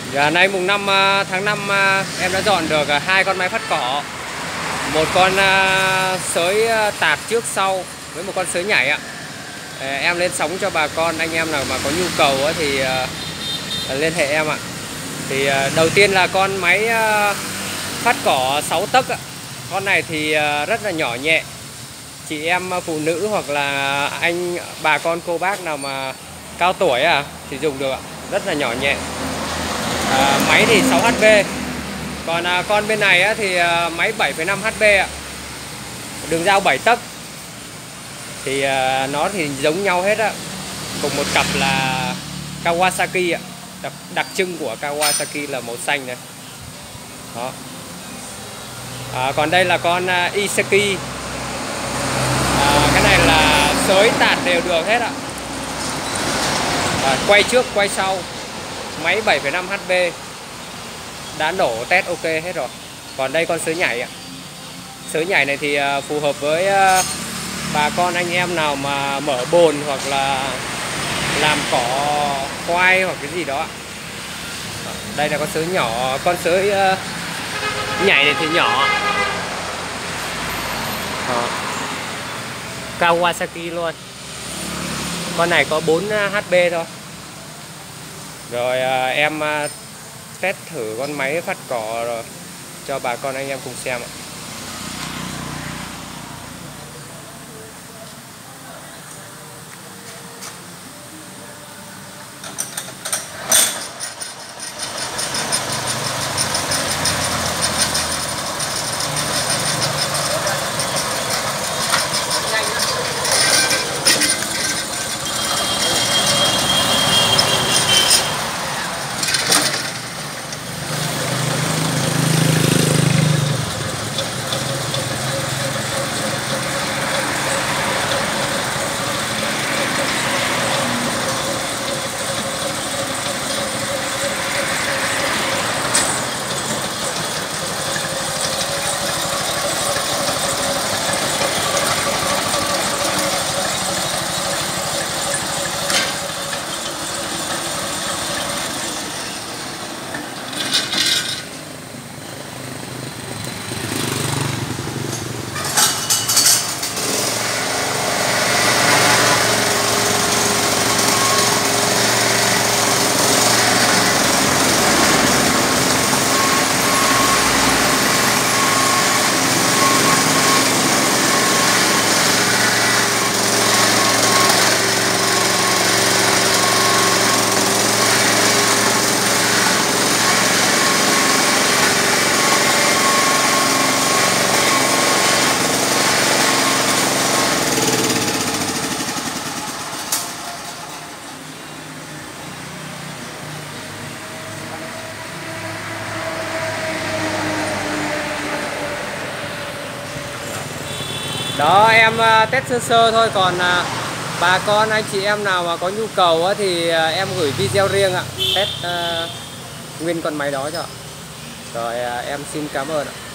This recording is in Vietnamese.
Dạ, nay mùng 5 tháng 5 em đã dọn được hai con máy phát cỏ, một con sới tạt trước sau với một con sới nhảy ạ. Em lên sóng cho bà con anh em nào mà có nhu cầu thì liên hệ em ạ. Thì đầu tiên là con máy phát cỏ 6 tấc ạ. Con này thì rất là nhỏ nhẹ, chị em phụ nữ hoặc là anh bà con cô bác nào mà cao tuổi thì dùng được ạ, rất là nhỏ nhẹ. Máy thì 6 HP. Còn con bên này thì máy 7,5 HP ạ. Đường dao 7 tấc. Thì nó thì giống nhau hết á. Cùng một cặp là Kawasaki ạ. Đặc trưng của Kawasaki là màu xanh này. Đó. Còn đây là con Iseki. Cái này là xới tạt đều được hết ạ. Quay trước quay sau. Máy 7,5 HP. Đã nổ test ok hết rồi. Còn đây con sới nhảy ạ. Sới nhảy này thì phù hợp với bà con anh em nào mà mở bồn hoặc là làm cỏ khoai hoặc cái gì đó. Đây là con sới nhỏ, con sới nhảy này thì nhỏ. Đó. Kawasaki luôn. Con này có 4 HP thôi. Rồi em test thử con máy phát cỏ rồi cho bà con anh em cùng xem ạ. Đó, em test sơ sơ thôi. Còn bà con anh chị em nào mà có nhu cầu thì em gửi video riêng ạ, test nguyên con máy đó cho. Rồi em xin cảm ơn ạ.